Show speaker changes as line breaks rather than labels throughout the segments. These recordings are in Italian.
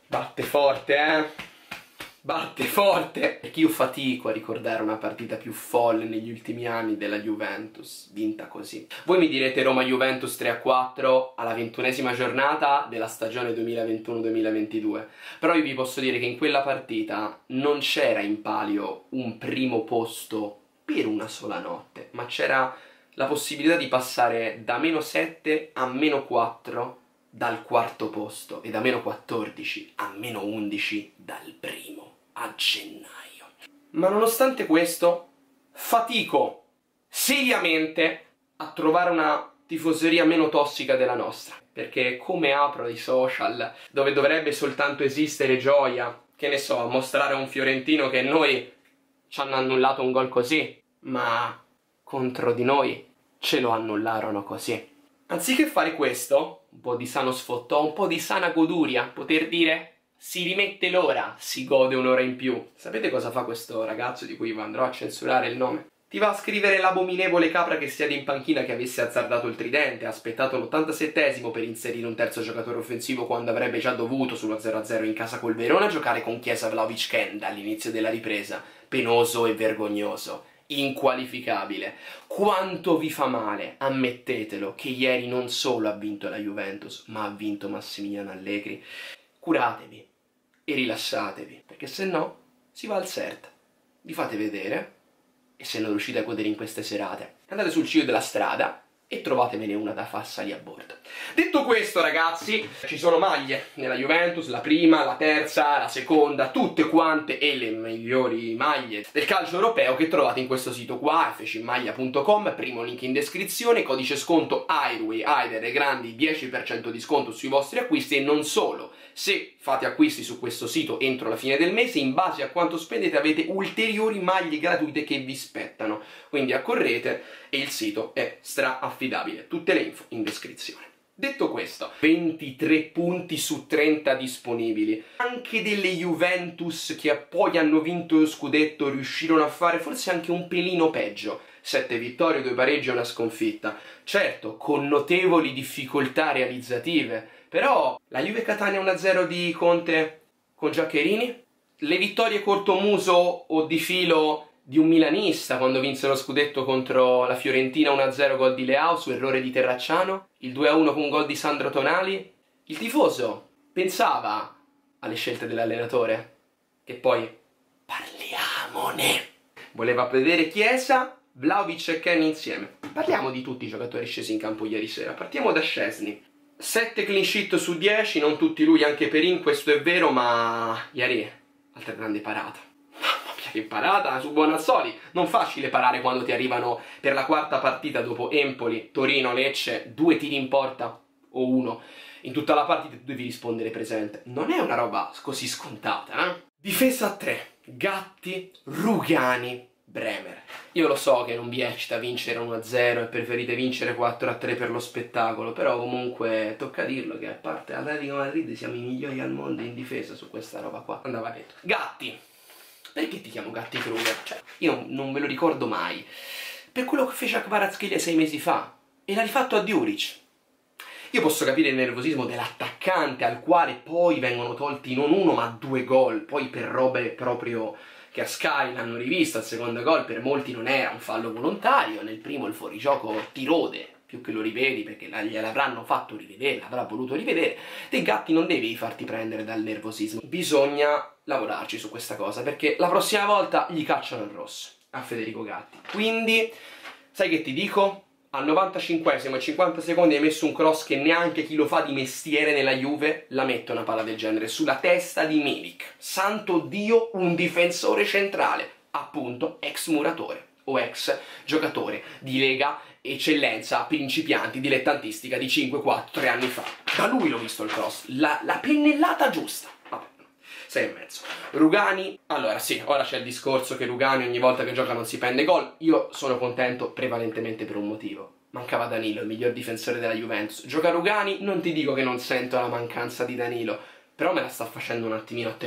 Batte forte, batte forte. Perché io fatico a ricordare una partita più folle negli ultimi anni della Juventus, vinta così. Voi mi direte Roma-Juventus 3-4 alla 21esima giornata della stagione 2021-2022. Però io vi posso dire che in quella partita non c'era in palio un primo posto per una sola notte, ma c'era la possibilità di passare da -7 a -4 dal quarto posto e da -14 a -11 dal primo a gennaio. Ma nonostante questo, fatico seriamente a trovare una tifoseria meno tossica della nostra, perché come apro i social dove dovrebbe soltanto esistere gioia, che ne so, a mostrare a un fiorentino che noi ci hanno annullato un gol così, ma contro di noi ce lo annullarono così. Anziché fare questo, un po' di sano sfottò, un po' di sana goduria, poter dire si rimette l'ora, si gode un'ora in più. Sapete cosa fa questo ragazzo di cui andrò a censurare il nome? Ti va a scrivere l'abominevole capra che siede in panchina che avesse azzardato il tridente, ha aspettato l'87esimo per inserire un terzo giocatore offensivo quando avrebbe già dovuto sullo 0-0 in casa col Verona giocare con Chiesa, Vlahovic, Ken dall'inizio della ripresa. Penoso e vergognoso. Inqualificabile. Quanto vi fa male, ammettetelo, che ieri non solo ha vinto la Juventus, ma ha vinto Massimiliano Allegri. Curatevi e rilassatevi, perché se no si va al CERT. Vi fate vedere e se non riuscite a godere in queste serate, andate sul ciglio della strada e trovatevene una da fassa lì a bordo. Detto questo, ragazzi, ci sono maglie nella Juventus, la prima, la terza, la seconda, tutte quante e le migliori maglie del calcio europeo che trovate in questo sito qua, fcmaglia.com, primo link in descrizione, codice sconto Airway, Aider e Grandi, 10% di sconto sui vostri acquisti e non solo. Se fate acquisti su questo sito entro la fine del mese, in base a quanto spendete avete ulteriori maglie gratuite che vi spettano. Quindi accorrete e il sito è stra-affidabile. Tutte le info in descrizione. Detto questo, 23 punti su 30 disponibili. Anche delle Juventus che poi hanno vinto lo scudetto riuscirono a fare forse anche un pelino peggio. 7 vittorie, 2 pareggi e una sconfitta. Certo, con notevoli difficoltà realizzative. Però la Juve Catania 1-0 di Conte con Giaccherini, le vittorie cortomuso o di filo di un milanista quando vinse lo scudetto contro la Fiorentina 1-0 gol di Leao su errore di Terracciano, il 2-1 con gol di Sandro Tonali. Il tifoso pensava alle scelte dell'allenatore, che poi parliamone. Voleva vedere Chiesa, Vlahovic e Ken insieme. Parliamo di tutti i giocatori scesi in campo ieri sera. Partiamo da Szczesny. 7 clean sheet su 10, non tutti lui, anche Perin, questo è vero, ma ieri altra grande parata. Mamma mia che parata su Bonazzoli. Non facile parare quando ti arrivano per la quarta partita dopo Empoli, Torino, Lecce, 2 tiri in porta o uno. In tutta la partita tu devi rispondere presente. Non è una roba così scontata, eh? Difesa a 3, Gatti, Rugani, Bremer. Io lo so che non vi eccita vincere 1-0 e preferite vincere 4-3 per lo spettacolo, però comunque tocca dirlo che a parte Atletico Madrid siamo i migliori al mondo in difesa su questa roba qua. Andava detto. Gatti. Perché ti chiamo Gatti Kruger? Cioè, io non ve lo ricordo mai. Per quello che fece a Kvaratskhelia 6 mesi fa e l'ha rifatto a Djuric. Io posso capire il nervosismo dell'attaccante al quale poi vengono tolti non 1 ma 2 gol, poi per robe proprio che a Sky l'hanno rivista, il secondo gol per molti non era un fallo volontario, nel primo il fuorigioco ti rode, più che lo rivedi perché gliel'avranno fatto rivedere, l'avrà voluto rivedere. Te Gatti non devi farti prendere dal nervosismo, bisogna lavorarci su questa cosa perché la prossima volta gli cacciano il rosso a Federico Gatti. Quindi, sai che ti dico? Al 95esimo e 50 secondi hai messo un cross che neanche chi lo fa di mestiere nella Juve la mette una palla del genere sulla testa di Milik. Santo Dio, un difensore centrale, appunto ex muratore o ex giocatore di Lega Eccellenza principianti dilettantistica di 5-4-3 anni fa. Da lui l'ho visto il cross, la pennellata giusta. Vabbè, 6,5. Rugani, allora sì, ora c'è il discorso che Rugani ogni volta che gioca non si prende gol. Io sono contento prevalentemente per un motivo. Mancava Danilo, il miglior difensore della Juventus. Gioca Rugani, non ti dico che non sento la mancanza di Danilo, però me la sta facendo un attimino attenuare.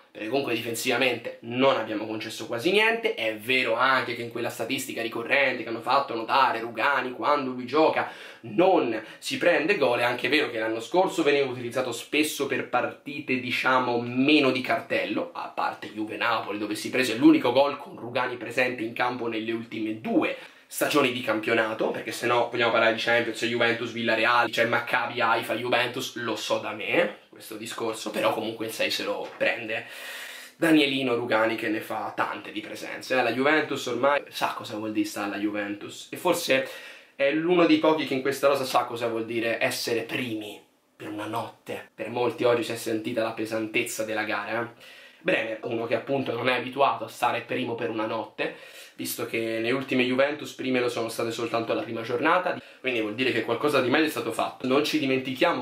perché comunque difensivamente non abbiamo concesso quasi niente. È vero anche che in quella statistica ricorrente che hanno fatto notare Rugani, quando lui gioca non si prende gol, è anche vero che l'anno scorso veniva utilizzato spesso per partite diciamo meno di cartello, a parte Juve-Napoli dove si prese l'unico gol con Rugani presente in campo nelle ultime 2 stagioni di campionato, perché se no vogliamo parlare di Champions, Juventus, Villarreal, c'è Maccabi, Haifa, Juventus, lo so da me questo discorso, però comunque il 6 se lo prende Danielino Rugani, che ne fa tante di presenze. La Juventus ormai sa cosa vuol dire stare alla Juventus, e forse è l'uno dei pochi che in questa rosa sa cosa vuol dire essere primi per una notte. Per molti oggi si è sentita la pesantezza della gara, Bremer, uno che appunto non è abituato a stare primo per una notte, visto che nelle ultime Juventus prime lo sono state soltanto alla prima giornata, quindi vuol dire che qualcosa di meglio è stato fatto. Non ci dimentichiamo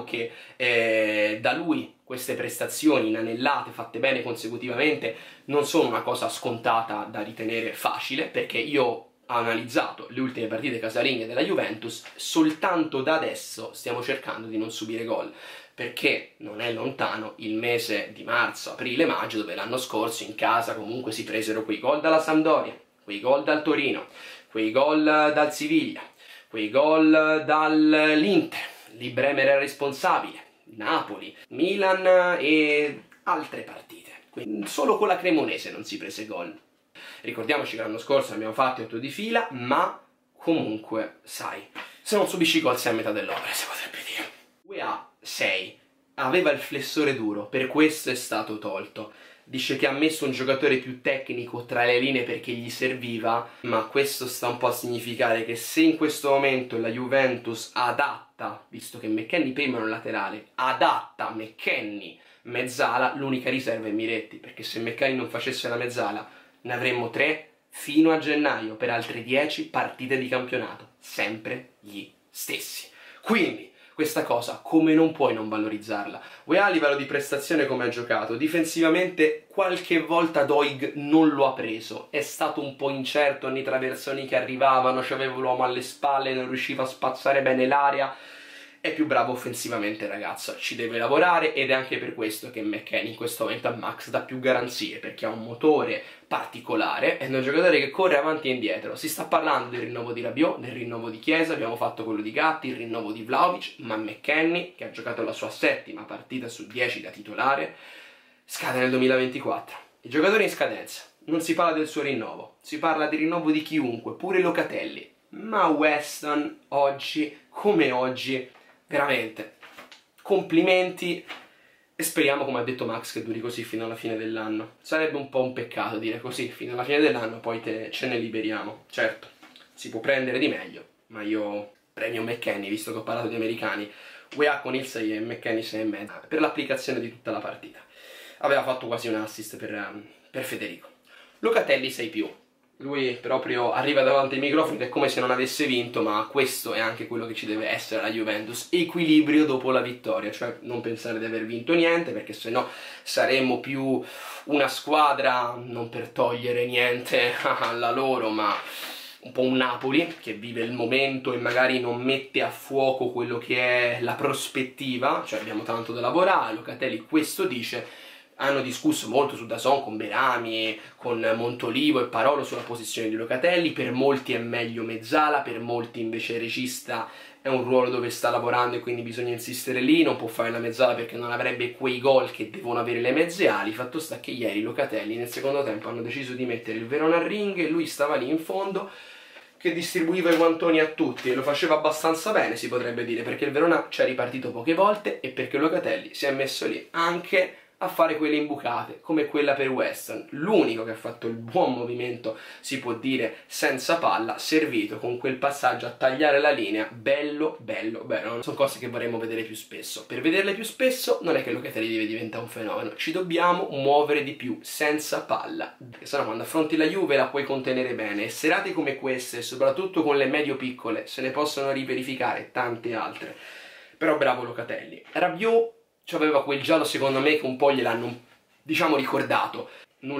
che da lui queste prestazioni inanellate, fatte bene consecutivamente, non sono una cosa scontata da ritenere facile, perché io ho analizzato le ultime partite casalinghe della Juventus, soltanto da adesso stiamo cercando di non subire gol, perché non è lontano il mese di marzo, aprile, maggio, dove l'anno scorso in casa comunque si presero quei gol dalla Sampdoria, quei gol dal Torino, quei gol dal Siviglia, quei gol dall'Inter, lì Bremer era responsabile, Napoli, Milan e altre partite. Quindi solo con la Cremonese non si prese gol. Ricordiamoci che l'anno scorso ne abbiamo fatti 8 di fila, ma comunque, sai, se non subisci gol sei a metà dell'opera, si potrebbe dire. UEA 6 aveva il flessore duro, per questo è stato tolto. Dice che ha messo un giocatore più tecnico tra le linee perché gli serviva, ma questo sta un po' a significare che se in questo momento la Juventus adatta, visto che McKennie prima era un laterale, adatta McKennie mezzala, l'unica riserva è Miretti, perché se McKennie non facesse la mezzala ne avremmo 3 fino a gennaio per altre 10 partite di campionato, sempre gli stessi. Quindi questa cosa come non puoi non valorizzarla. UEA a livello di prestazione come ha giocato, difensivamente qualche volta Doig non lo ha preso, è stato un po' incerto nei traversoni che arrivavano, c'aveva l'uomo alle spalle, non riusciva a spazzare bene l'area. È più bravo offensivamente il ragazzo, ci deve lavorare, ed è anche per questo che McKennie in questo momento a Max dà più garanzie, perché ha un motore particolare, è un giocatore che corre avanti e indietro. Si sta parlando del rinnovo di Rabiot, del rinnovo di Chiesa, abbiamo fatto quello di Gatti, il rinnovo di Vlahovic, ma McKennie, che ha giocato la sua 7ª partita su 10 da titolare, scade nel 2024. Il giocatore in scadenza, non si parla del suo rinnovo, si parla del rinnovo di chiunque, pure Locatelli, ma Weston oggi, come oggi, veramente, complimenti, e speriamo, come ha detto Max, che duri così fino alla fine dell'anno. Sarebbe un po' un peccato dire così, fino alla fine dell'anno, poi ce ne liberiamo. Certo, si può prendere di meglio, ma io premio McKennie, visto che ho parlato di americani. UEA con il 6 e McKennie 6,5, per l'applicazione di tutta la partita. Aveva fatto quasi un assist per Federico. Locatelli 6+. Lui proprio arriva davanti ai microfoni ed è come se non avesse vinto, ma questo è anche quello che ci deve essere alla Juventus: equilibrio dopo la vittoria, cioè non pensare di aver vinto niente, perché sennò saremmo più una squadra, non per togliere niente alla loro, ma un po' un Napoli che vive il momento e magari non mette a fuoco quello che è la prospettiva, cioè abbiamo tanto da lavorare. Locatelli questo dice. Hanno discusso molto su DAZN con Berami, con Montolivo e Parolo sulla posizione di Locatelli. Per molti è meglio mezzala, per molti invece il regista è un ruolo dove sta lavorando e quindi bisogna insistere lì, non può fare la mezzala perché non avrebbe quei gol che devono avere le mezze ali. Fatto sta che ieri Locatelli nel secondo tempo hanno deciso di mettere il Verona al ring e lui stava lì in fondo che distribuiva i guantoni a tutti, e lo faceva abbastanza bene, si potrebbe dire, perché il Verona ci è ripartito poche volte e perché Locatelli si è messo lì anche a fare quelle imbucate, come quella per Weston, l'unico che ha fatto il buon movimento, si può dire, senza palla, servito con quel passaggio a tagliare la linea, bello, bello, bello. Sono cose che vorremmo vedere più spesso. Per vederle più spesso non è che Locatelli deve diventare un fenomeno, ci dobbiamo muovere di più, senza palla, perché sennò quando affronti la Juve la puoi contenere bene, e serate come queste, soprattutto con le medio-piccole, se ne possono riverificare tante altre. Però bravo Locatelli. Rabiot aveva quel giallo, secondo me, che un po' gliel'hanno, diciamo, ricordato. Nulla di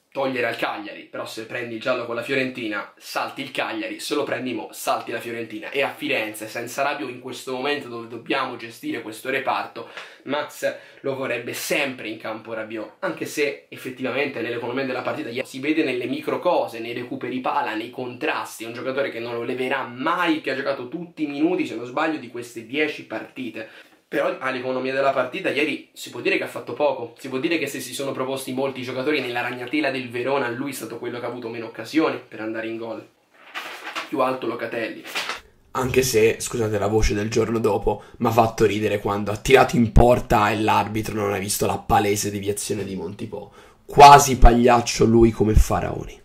togliere al Cagliari, però se prendi il giallo con la Fiorentina salti il Cagliari, se lo prendi mo salti la Fiorentina. E a Firenze, senza Rabiot, in questo momento dove dobbiamo gestire questo reparto, Max lo vorrebbe sempre in campo Rabiot, anche se effettivamente nell'economia della partita si vede nelle micro cose, nei recuperi pala, nei contrasti. È un giocatore che non lo leverà mai, che ha giocato tutti i minuti, se non sbaglio, di queste 10 partite. Però all'economia della partita ieri si può dire che ha fatto poco. Si può dire che se si sono proposti molti giocatori nella ragnatela del Verona, lui è stato quello che ha avuto meno occasioni per andare in gol. Più alto Locatelli.
Anche se, scusate la voce del giorno dopo, mi ha fatto ridere quando ha tirato in porta e l'arbitro non ha visto la palese deviazione di Montipò. Quasi pagliaccio lui come Faraoni.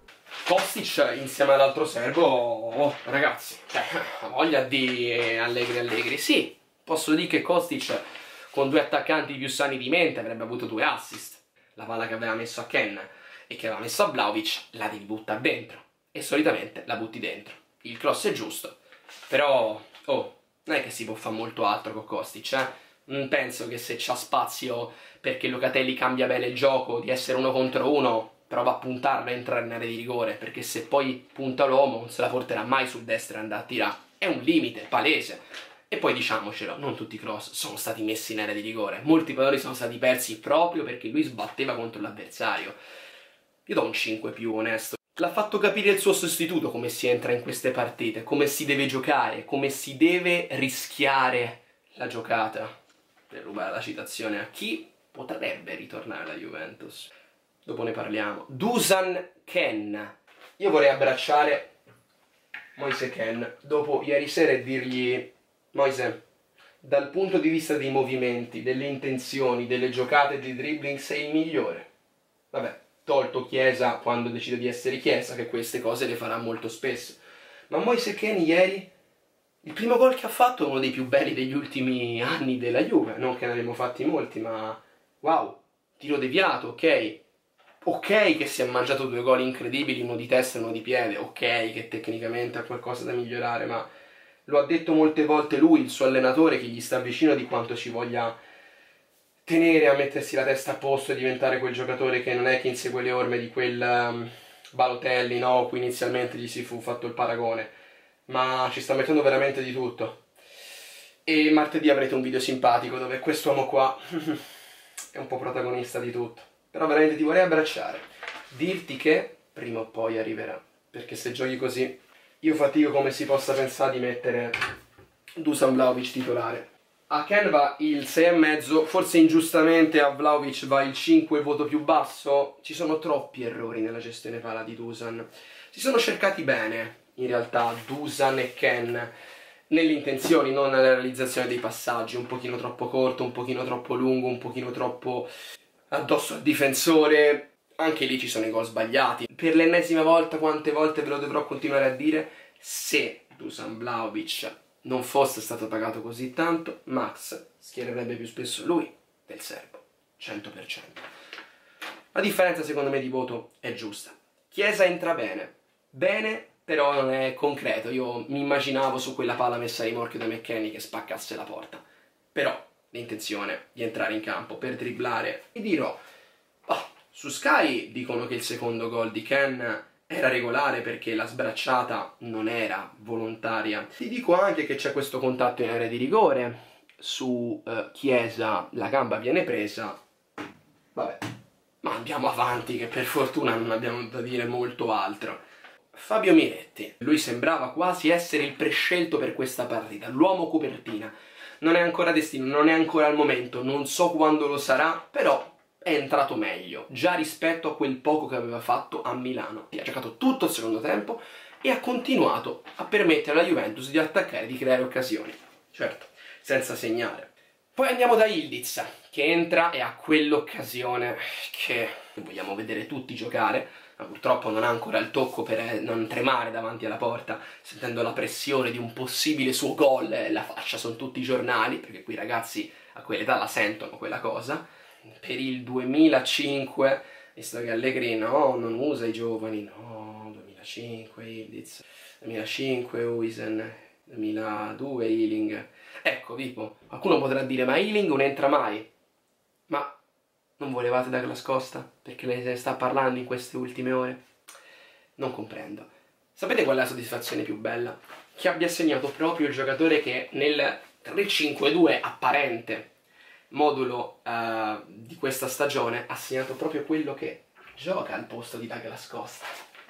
Kostic insieme all'altro serbo, ragazzi, ha voglia di Allegri. Sì, posso dire che Kostic con 2 attaccanti più sani di mente avrebbe avuto 2 assist. La palla che aveva messo a Ken e che aveva messo a Vlahovic la devi buttare dentro. E solitamente la butti dentro. Il cross è giusto, però non è che si può fare molto altro con Kostic, Non penso che se c'ha spazio perché Locatelli cambia bene il gioco di essere 1 contro 1, prova a puntarlo e entrare in area di rigore, perché se poi punta l'uomo non se la porterà mai sul destro e andrà a tirare. È un limite palese. E poi diciamocelo, non tutti i cross sono stati messi in area di rigore. Molti palloni sono stati persi proprio perché lui sbatteva contro l'avversario. Io do un 5 più onesto. L'ha fatto capire il suo sostituto come si entra in queste partite, come si deve giocare, come si deve rischiare la giocata. Per rubare la citazione a chi potrebbe ritornare alla Juventus. Dopo ne parliamo. Dusan Ken. Io vorrei abbracciare Moise Ken dopo ieri sera e dirgli: Moise, dal punto di vista dei movimenti, delle intenzioni, delle giocate e dei dribbling sei il migliore. Vabbè, tolto Chiesa quando decide di essere Chiesa, che queste cose le farà molto spesso. Ma Moise Ken ieri, il primo gol che ha fatto è uno dei più belli degli ultimi anni della Juve. Non che ne abbiamo fatti molti, ma wow, tiro deviato, ok. Ok che si è mangiato 2 gol incredibili, uno di testa e uno di piede, ok che tecnicamente ha qualcosa da migliorare, ma lo ha detto molte volte lui, il suo allenatore che gli sta vicino, di quanto ci voglia tenere a mettersi la testa a posto e diventare quel giocatore che non è che insegue le orme di quel Balotelli, no, cui inizialmente gli si fu fatto il paragone, ma ci sta mettendo veramente di tutto. E martedì avrete un video simpatico dove quest'uomo qua è un po' protagonista di tutto. Però veramente ti vorrei abbracciare, dirti che prima o poi arriverà, perché se giochi così io fatico come si possa pensare di mettere Dusan Vlahovic titolare. A Ken va il 6,5, forse ingiustamente a Vlahovic va il 5, il voto più basso. Ci sono troppi errori nella gestione palla di Dusan. Si sono cercati bene, in realtà, Dusan e Ken, nelle intenzioni, non nella realizzazione dei passaggi. Un pochino troppo corto, un pochino troppo lungo, un pochino troppo addosso al difensore. Anche lì ci sono i gol sbagliati. Per l'ennesima volta, quante volte ve lo dovrò continuare a dire, se Dusan Vlahovic non fosse stato pagato così tanto, Max schiererebbe più spesso lui del serbo, 100%. La differenza secondo me di voto è giusta. Chiesa entra bene, però non è concreto. Io mi immaginavo su quella palla messa a rimorchio da McKennie che spaccasse la porta. Però l'intenzione di entrare in campo per dribblare. E dirò, su Sky dicono che il secondo gol di Ken era regolare perché la sbracciata non era volontaria. Ti dico anche che c'è questo contatto in area di rigore. Su Chiesa la gamba viene presa. Vabbè, ma andiamo avanti che per fortuna non abbiamo da dire molto altro. Fabio Miretti, lui sembrava quasi essere il prescelto per questa partita, l'uomo copertina. Non è ancora destino, non è ancora al momento, non so quando lo sarà, però è entrato meglio, già rispetto a quel poco che aveva fatto a Milano. Ha giocato tutto il secondo tempo e ha continuato a permettere alla Juventus di attaccare e di creare occasioni. Certo, senza segnare. Poi andiamo da Ildiz, che entra e ha quell'occasione che vogliamo vedere tutti giocare, ma purtroppo non ha ancora il tocco per non tremare davanti alla porta, sentendo la pressione di un possibile suo gol, la faccia sono tutti i giornali, perché qui i ragazzi a quell'età la sentono quella cosa. Per il 2005, visto che Allegri non usa i giovani, 2005 Ildiz, 2005 Huijsen, 2002 Ealing. Ecco, Vipo, qualcuno potrà dire ma Ealing non entra mai. Ma Non volevate Douglas Costa? Perché lei se ne sta parlando in queste ultime ore? Non comprendo. Sapete qual è la soddisfazione più bella? Che abbia segnato proprio il giocatore che nel 3-5-2 apparente modulo di questa stagione ha segnato proprio quello che gioca al posto di Douglas Costa.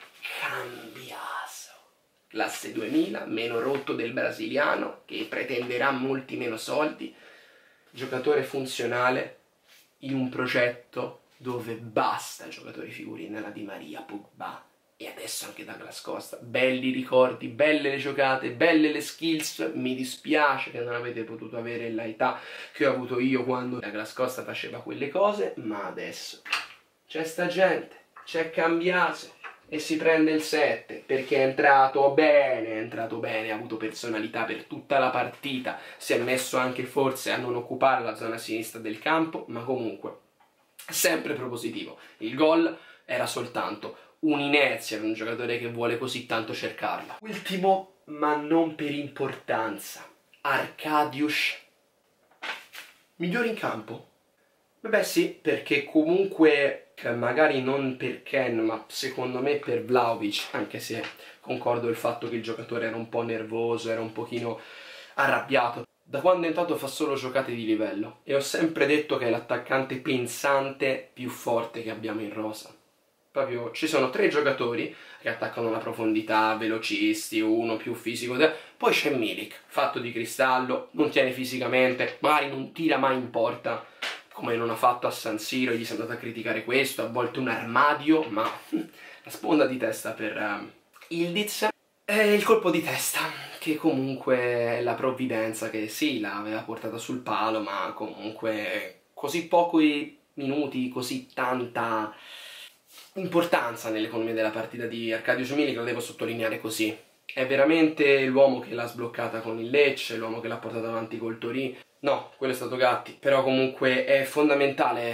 Cambiaso. Classe 2000, meno rotto del brasiliano, che pretenderà molti meno soldi. Giocatore funzionale in un progetto dove basta giocatori figurine, la Di Maria, Pogba e adesso anche Douglas Costa. Belli ricordi, belle le giocate, belle le skills. Mi dispiace che non avete potuto avere l'età che ho avuto io quando Douglas Costa faceva quelle cose, ma adesso c'è sta gente, c'è Cambiaso e si prende il 7 perché è entrato bene, ha avuto personalità per tutta la partita, si è messo anche forse a non occupare la zona sinistra del campo, ma comunque sempre propositivo. Il gol era soltanto un'inerzia per un giocatore che vuole così tanto cercarla. Ultimo, ma non per importanza, Arkadiusz. Migliore in campo? Beh sì, perché comunque, magari non per Ken, ma secondo me per Vlahovic, anche se concordo il fatto che il giocatore era un po' nervoso, era un pochino arrabbiato. Da quando è entrato fa solo giocate di livello e ho sempre detto che è l'attaccante pensante più forte che abbiamo in rosa. Proprio ci sono 3 giocatori che attaccano la profondità, velocisti, uno più fisico, poi c'è Milik, fatto di cristallo, non tiene fisicamente, magari non tira mai in porta, come non ha fatto a San Siro, gli si è andato a criticare questo, a volte un armadio, ma la sponda di testa per Ildiz. E il colpo di testa, che comunque è la provvidenza che sì, l'aveva portata sul palo, ma comunque così pochi minuti, così tanta importanza nell'economia della partita di Arkadiusz Milik, lo devo sottolineare così. È veramente l'uomo che l'ha sbloccata con il Lecce, l'uomo che l'ha portata avanti col Torino. No, quello è stato Gatti, però comunque è fondamentale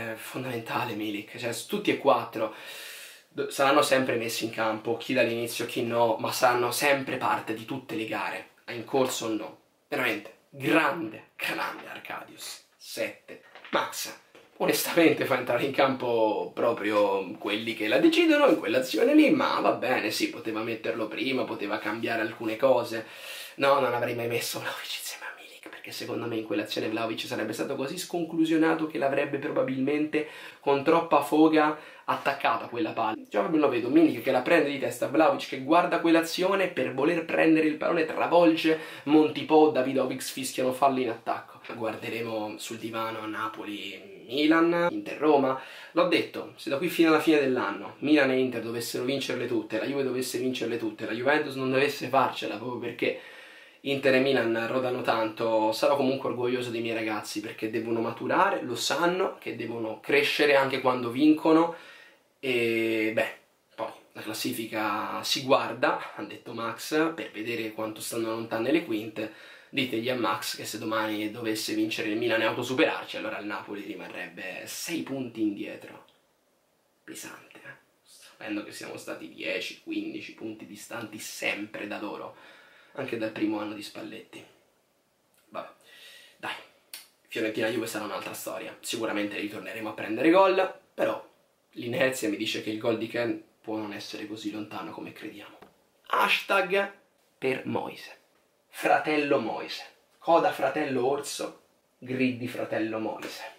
Milik, cioè tutti e 4 saranno sempre messi in campo, chi dall'inizio, chi no, ma saranno sempre parte di tutte le gare, in corso o no. Veramente, grande Arkadiusz, 7. Max, onestamente fa entrare in campo proprio quelli che la decidono in quell'azione lì, ma va bene, sì, poteva metterlo prima, poteva cambiare alcune cose. No, non avrei mai messo Vlahovic insieme a Milik, perché secondo me in quell'azione Vlahovic sarebbe stato così sconclusionato che l'avrebbe probabilmente con troppa foga attaccata quella palla. Già lo vedo, Milik che la prende di testa, Vlahovic che guarda quell'azione per voler prendere il pallone, travolge, Montipò, Davidovic fischiano fallo in attacco. Guarderemo sul divano Napoli-Milan, Inter-Roma. L'ho detto, se da qui fino alla fine dell'anno Milan e Inter dovessero vincerle tutte, la Juve dovesse vincerle tutte, la Juventus non dovesse farcela proprio perché Inter e Milan rodano tanto, sarò comunque orgoglioso dei miei ragazzi perché devono maturare, lo sanno, che devono crescere anche quando vincono e beh, poi la classifica si guarda, ha detto Max, per vedere quanto stanno lontane le quinte. Ditegli a Max che se domani dovesse vincere il Milan e autosuperarci, allora il Napoli rimarrebbe 6 punti indietro. Pesante, sapendo che siamo stati 10-15 punti distanti sempre da loro, anche dal primo anno di Spalletti. Vabbè, dai, Fiorentina-Juve sarà un'altra storia. Sicuramente ritorneremo a prendere gol, però l'inerzia mi dice che il gol di Ken può non essere così lontano come crediamo. Hashtag per Moise. Fratello Moise. Coda fratello Orso, gridi fratello Moise.